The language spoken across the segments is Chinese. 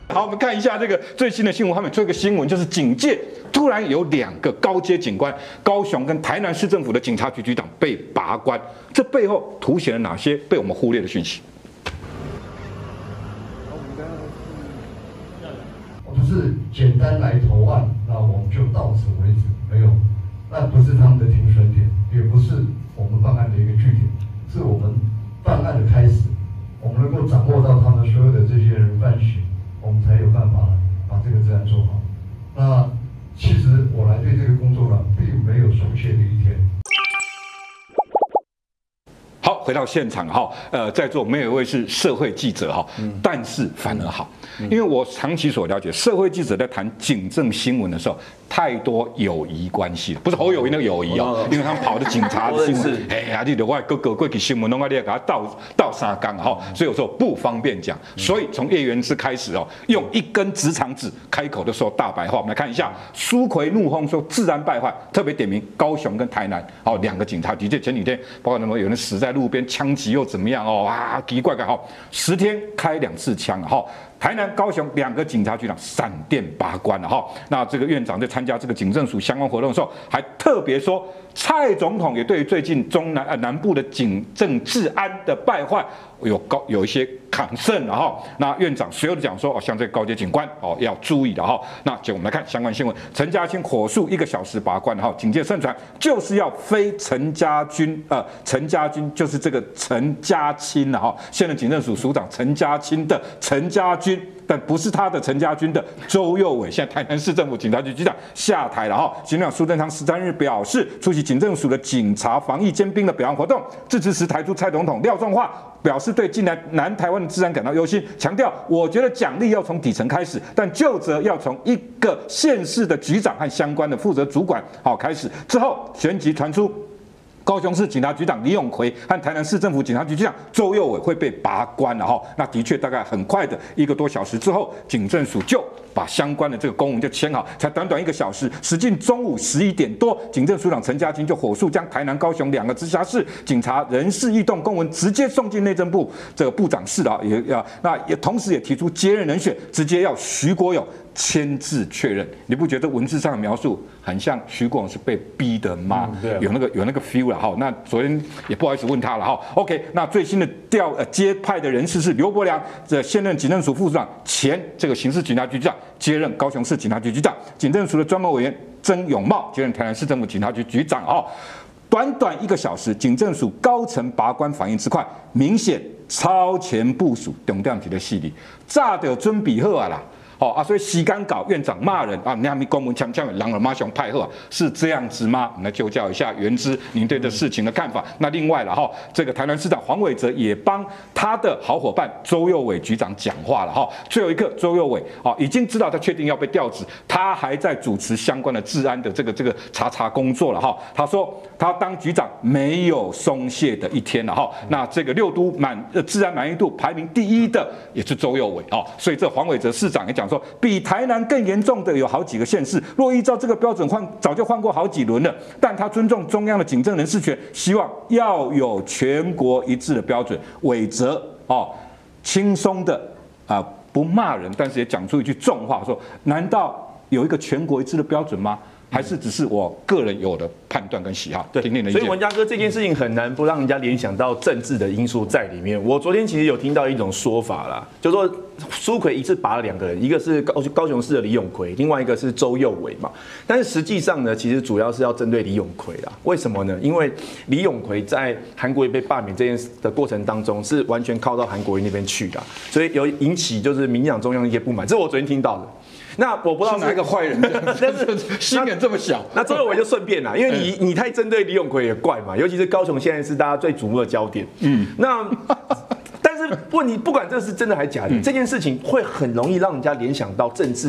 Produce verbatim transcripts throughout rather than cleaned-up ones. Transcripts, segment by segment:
好，我们看一下这个最新的新闻，他们做一个新闻，就是警界突然有两个高阶警官，高雄跟台南市政府的警察局局长被拔关，这背后凸显了哪些被我们忽略的讯息？ 不是简单来投案，那我们就到此为止，没有，那不是他们的停损点，也不是我们办案的一个据点，是我们办案的开始。我们能够掌握到他们所有的这些人犯行，我们才有办法把这个治安做好。那其实我来对这个工作呢，并没有松懈的一天。 好，回到现场哈，呃，在座没有一位是社会记者哈，但是反而好，因为我长期所了解，社会记者在谈警政新闻的时候，太多友谊关系了，不是侯友宜那个友谊哦，因为他们跑的警察的新闻，哎呀，你的外哥哥过去新闻，弄个你给他倒倒沙缸哈，所以有时候不方便讲，所以从叶元之开始哦，用一根直肠子开口的时候大白话，我们来看一下，苏揆怒轰说治安败坏，特别点名高雄跟台南哦两个警察局，这前几天包括什么有人死在路边枪击又怎么样哦啊，奇怪怪哈，十天开两次枪哈。台南、高雄两个警察局长闪电拔关了哈。那这个院长在参加这个警政署相关活动的时候，还特别说，蔡总统也对于最近中南呃南部的警政治安的败坏有高有一些concern了哈。那院长随后讲说，哦，像这个高阶警官哦要注意的哈。那就我们来看相关新闻，陈家清火速一个小时拔关哈，警界盛传就是要飞陈家军呃陈家军就是这个陈家清了哈，现任警政署署长陈家清的陈家军。但不是他的陈家军的周佑伟，现在台南市政府警察局局长下台了哈。警长苏贞昌十三日表示，出席警政署的警察防疫兼兵的表扬活动，致辞时抬出蔡总统廖仲化，表示对近来南台湾的治安感到忧心，强调我觉得奖励要从底层开始，但究责要从一个县市的局长和相关的负责主管好开始。之后旋即传出。高雄市警察局长李永奎和台南市政府警察局局长周佑伟会被拔关了哈，那的确大概很快的一个多小时之后，警政署就把相关的这个公文就签好，才短短一个小时，时近中午十一点多，警政署长陈家清就火速将台南、高雄两个直辖市警察人事异动公文直接送进内政部这个部长室了，也要那也同时也提出接任人选，直接要徐国勇签字确认。你不觉得文字上的描述很像徐国勇是被逼的吗？嗯对啊、有那个有那个 feel 了哈。那昨天也不好意思问他了哈。OK， 那最新的调呃接派的人士是刘伯良，这现任警政署副署长，前这个刑事警察局局长，接任高雄市警察局局长，警政署的专门委员曾永茂接任台南市政府警察局局长哦。短短一个小时，警政署高层拔关反应之快，明显超前部署，重点几个细里，炸的准备好啊啦。哦啊，所以洗干搞院长骂人啊，你还没公文枪枪狼耳马熊派贺、啊，是这样子吗？我们来就教一下元之您对这事情的看法。那另外了哈，这个台南市长黄伟哲也帮他的好伙伴周佑伟局长讲话了哈。最后一刻，周佑伟啊已经知道他确定要被调职，他还在主持相关的治安的这个这个查查工作了哈。他说他当局长没有松懈的一天了哈。那这个六都满呃治安满意度排名第一的也是周佑伟啊，所以这黄伟哲市长也讲。说比台南更严重的有好几个县市，若依照这个标准换，早就换过好几轮了。但他尊重中央的警政人事权，希望要有全国一致的标准。伟哲哦，轻松的啊、呃，不骂人，但是也讲出一句重话，说：难道有一个全国一致的标准吗？还是只是我个人有的判断跟喜好？ 对， 听听的意见。 所以文嘉哥这件事情很难不让人家联想到政治的因素在里面。我昨天其实有听到一种说法啦，就说苏揆一次拔了两个人，一个是高高雄市的李永奎，另外一个是周佑伟嘛。但是实际上呢，其实主要是要针对李永奎啦。为什么呢？因为李永奎在韩国瑜被罢免这件事的过程当中，是完全靠到韩国瑜那边去的，所以有引起就是民进党中央的一些不满。这是我昨天听到的。那我不知道是哪个坏人，但是心眼这么小。 那周佑伟就顺便啦，因为你你太针对李永奎也怪嘛，尤其是高雄现在是大家最瞩目的焦点。嗯，那但是问题不管这是真的还是假的，嗯、这件事情会很容易让人家联想到政治的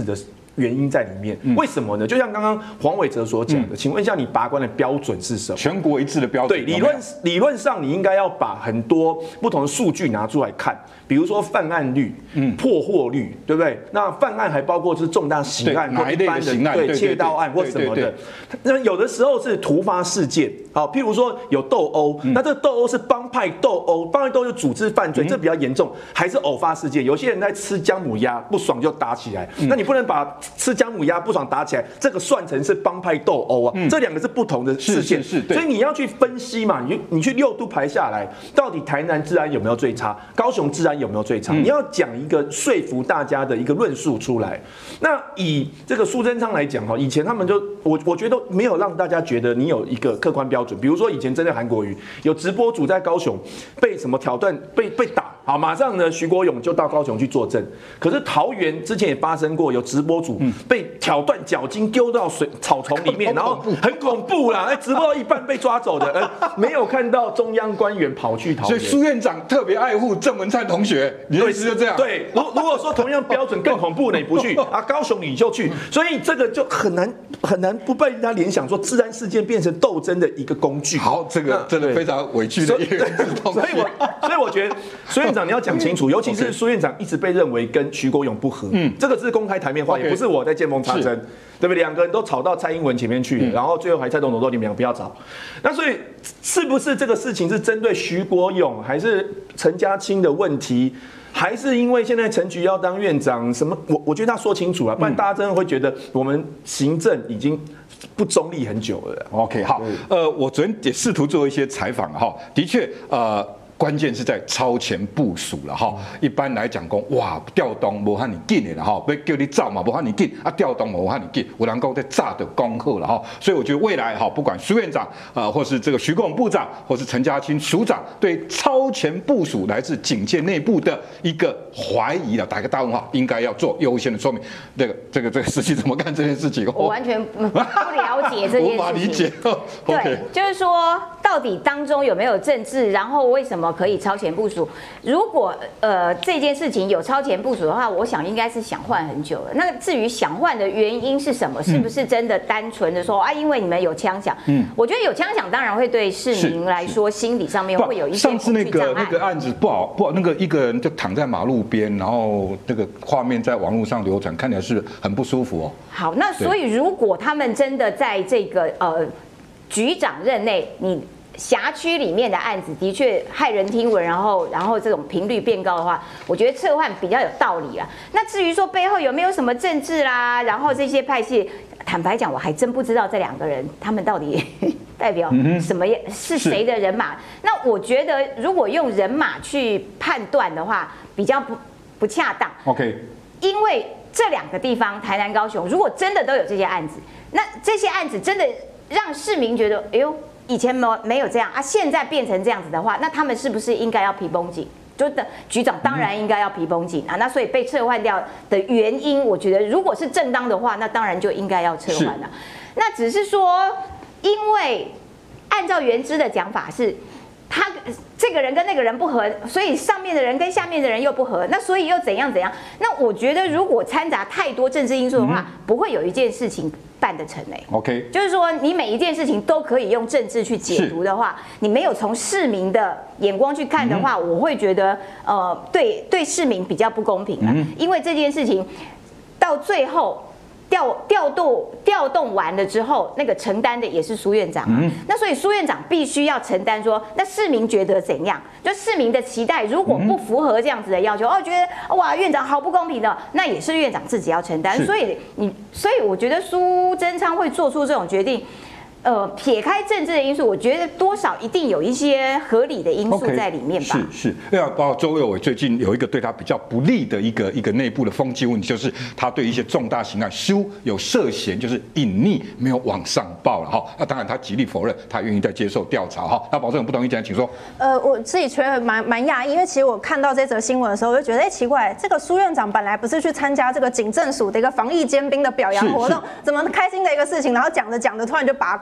原因在里面。为什么呢？就像刚刚黄伟哲所讲的，请问一下，你拔关的标准是什么？ 全国一致的标准。 对，理论理论上你应该要把很多不同的数据拿出来看，比如说犯案率、嗯，破获率，对不对？那犯案还包括就是重大刑案或一般的对窃盗案或什么的。那有的时候是突发事件，好，譬如说有斗殴，那这个斗殴是帮派斗殴，帮派斗殴是组织犯罪，这比较严重，还是偶发事件？有些人在吃姜母鸭不爽就打起来，那你不能把吃姜母鸭不爽打起来，这个算成是帮派斗殴啊，这两个是不同的事件， 是， 所以你要去分析嘛，你你去六都排下来，到底台南治安有没有最差，高雄治安有没有最差？你要讲一个说服大家的一个论述出来。那以这个苏贞昌来讲哈，以前他们就我我觉得没有让大家觉得你有一个客观标准，比如说以前针对韩国瑜，有直播主在高雄被什么挑战被被打，好，马上呢徐国勇就到高雄去作证。可是桃园之前也发生过有直播主被挑断脚筋丢到水草丛里面，然后很恐怖啦，哎，直播到一半被抓走的，呃，没有看到中央官员跑去桃园。所以苏院长特别爱护郑文灿同学，你的意思就这样？ 对，如如果说同样标准更恐怖的你不去啊，高雄你就去，所以这个就很难很难不被人家联想说治安事件变成斗争的一个工具。 好，这个真的非常委屈的一个同学。 所以我所以我觉得苏院长你要讲清楚，尤其是苏院长一直被认为跟徐国勇不合，嗯，这个是公开台面话，也不是我在见缝插针，对不对？两个人都吵到蔡英文前面去了，然后最后还蔡总统说你们俩不要吵。那所以是不是这个事情是针对徐国勇，还是陈家清的问题？还是因为现在陈菊要当院长，什么？我我觉得他说清楚了，不然大家真的会觉得我们行政已经不中立很久了。 OK， 好，呃，我昨天也试图做一些采访哈，的确，呃。关键是在超前部署了哈。一般来讲讲，哇，调动无喊你紧的了哈，要叫你走嘛，无喊你紧啊，调动无喊你紧，有人讲在炸的恭贺了哈。所以我觉得未来哈，不管苏院长啊、呃，或是这个徐国勇部长，或是陈家清署长，对超前部署来自警界内部的一个怀疑了，打一个大问号，应该要做优先的说明。这个这个这个实际怎么干这件事情？ 我完全不了解这件事情， 无法理解。 对，就是说到底当中有没有政治，然后为什么可以超前部署？如果呃这件事情有超前部署的话，我想应该是想换很久了。那至于想换的原因是什么？是不是真的单纯的说啊，因为你们有枪响？嗯，我觉得有枪响当然会对市民来说心理上面会有一些上次那个那个案子不好不好，那个一个人就躺在马路边，然后那个画面在网络上流传，看起来是很不舒服哦。 好，那所以如果他们真的在这个呃局长任内，你辖区里面的案子的确骇人听闻，然后然后这种频率变高的话，我觉得撤换比较有道理啦。那至于说背后有没有什么政治啦，然后这些派系，坦白讲，我还真不知道这两个人他们到底代表什么是谁的人马。那我觉得如果用人马去判断的话，比较不不恰当。 OK， 因为这两个地方，台南、高雄，如果真的都有这些案子，那这些案子真的让市民觉得，哎呦。以前没没有这样啊，现在变成这样子的话，那他们是不是应该要皮绷紧？就的局长当然应该要皮绷紧啊。那所以被撤换掉的原因，我觉得如果是正当的话，那当然就应该要撤换了。那只是说，因为按照原知的讲法是，他这个人跟那个人不合，所以上面的人跟下面的人又不合，那所以又怎样怎样？那我觉得如果掺杂太多政治因素的话，嗯、不会有一件事情办得成诶。 OK， 就是说你每一件事情都可以用政治去解读的话，你没有从市民的眼光去看的话，嗯、我会觉得呃对对市民比较不公平啦，嗯、因为这件事情到最后。调调度调动完了之后，那个承担的也是苏院长啊。嗯、那所以苏院长必须要承担说，那市民觉得怎样？就市民的期待如果不符合这样子的要求，嗯、哦，觉得哇院长好不公平的，那也是院长自己要承担。所以你，所以我觉得苏贞昌会做出这种决定。呃，撇开政治的因素，我觉得多少一定有一些合理的因素在里面吧。 是是，要包括周右伟最近有一个对他比较不利的一个一个内部的风气问题，就是他对一些重大刑案修有涉嫌，就是隐匿没有往上报了哈。那当然他极力否认，他愿意再接受调查哈。那保证有不同意见，请说。 呃，我自己觉得蛮蛮讶异，因为其实我看到这则新闻的时候，我就觉得哎、欸、奇怪，这个苏院长本来不是去参加这个警政署的一个防疫尖兵的表扬活动，怎么开心的一个事情，然后讲着讲着突然就拔关。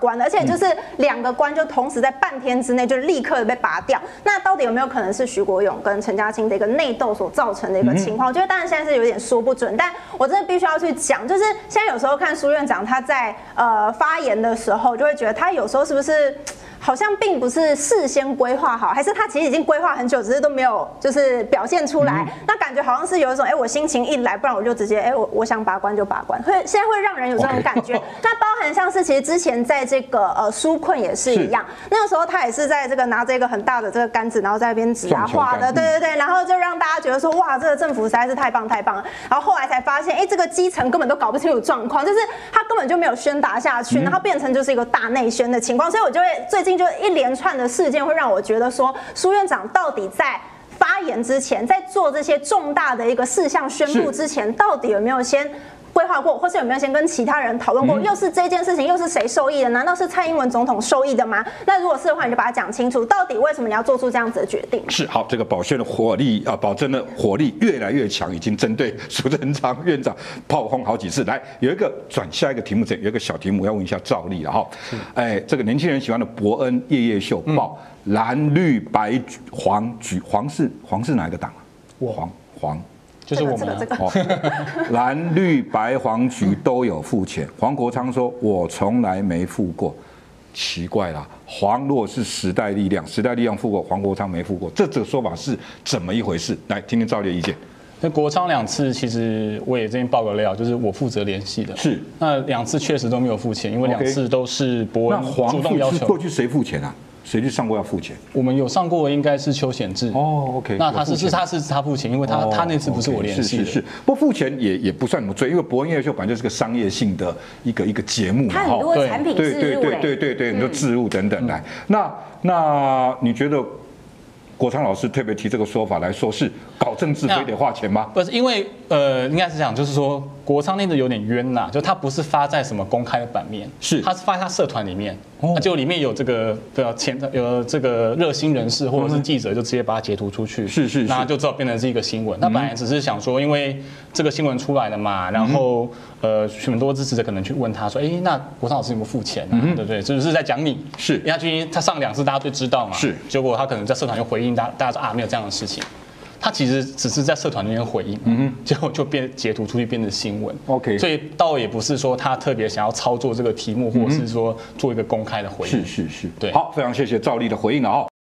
关的，而且就是两个关就同时在半天之内就立刻被拔掉。那到底有没有可能是徐国勇跟陈家青的一个内斗所造成的一个情况？我觉得当然现在是有点说不准，但我真的必须要去讲，就是现在有时候看苏院长他在呃发言的时候，就会觉得他有时候是不是？好像并不是事先规划好，还是他其实已经规划很久，只是都没有就是表现出来。嗯、那感觉好像是有一种，哎、欸，我心情一来，不然我就直接，哎、欸，我我想拔关就拔关，会现在会让人有这种感觉。Okay. 那包含像是其实之前在这个呃纾困也是一样，那个时候他也是在这个拿着一个很大的这个杆子，然后在那边指啊画的，对对对，然后就让大家觉得说，哇，这个政府实在是太棒太棒了。然后后来才发现，哎、欸，这个基层根本都搞不清楚状况，就是他根本就没有宣达下去，嗯、然后变成就是一个大内宣的情况，所以我就会最近就一连串的事件会让我觉得说，苏院长到底在发言之前，在做这些重大的一个事项宣布之前，到底有没有先规划过，或是有没有先跟其他人讨论过？嗯、又是这件事情，又是谁受益的？难道是蔡英文总统受益的吗？那如果是的话，你就把它讲清楚，到底为什么你要做出这样子的决定？ 是好，这个保宣的火力啊，保证的火力越来越强，已经针对苏贞昌院长炮轰好几次。来，有一个转下一个题目，有一个小题目要问一下赵丽了哈。哎，这个年轻人喜欢的伯恩夜夜秀报、嗯、蓝绿白黄橘，黄是黄是哪一个党啊？黄黄。 就是我们、啊这个这个哦、蓝绿白黄橘都有付钱。黄国昌说：“我从来没付过。”奇怪啦，黄若是时代力量，时代力量付过，黄国昌没付过，这这个说法是怎么一回事？来听听赵烈意见。 那国昌两次，其实我也这边爆个料，就是我负责联系的。是，那两次确实都没有付钱，因为两次都是伯恩主动要求。 过去谁付钱啊？谁去上过要付钱？ 我们有上过，应该是邱显智。 哦 ，OK。 那他是是他是他付钱，因为他、哦、他那次不是我联系的。 是是是，不付钱也也不算什么罪，因为伯恩夜夜秀本来就是个商业性的一个一个节目， 它很多产品置入， 对对对对对对，很多置入等等来。那那你觉得？国昌老师特别提这个说法来说，是搞政治非得花钱吗？ 不是，因为呃，应该是讲，就是说国昌那个有点冤呐，就他不是发在什么公开的版面，是他是发在他社团里面，哦，就里面有这个的前有这个热心人士或者是记者，就直接把它截图出去，是是，那就只好变成是一个新闻。那本来只是想说，因为这个新闻出来了嘛，然后呃，很多支持者可能去问他说，哎，那国昌老师有没有付钱啊？对不对？就是在讲你，是，因为他最近他上两次大家都知道嘛，是，结果他可能在社团就回应。大大家说啊，没有这样的事情，他其实只是在社团那边回应，嗯结果就变截图出去变成新闻。OK， 所以倒也不是说他特别想要操作这个题目，或者是说做一个公开的回应。 是是是， 对。 好，非常谢谢赵丽的回应了哈。